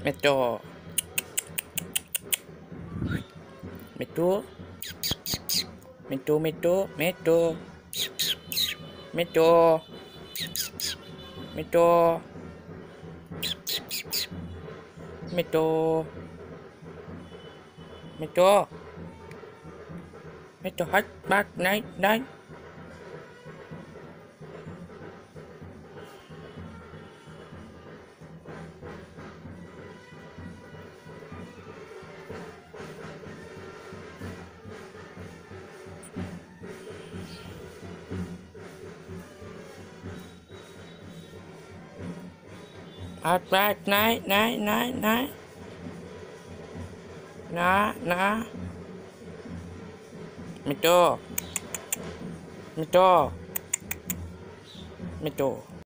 Meto. Meto. Meto, meto, meto. Meto. Meto. Meto. Meto. Meto hết bát này đây. Hết bát này này này này. Nè. Meto. Meto. Meto.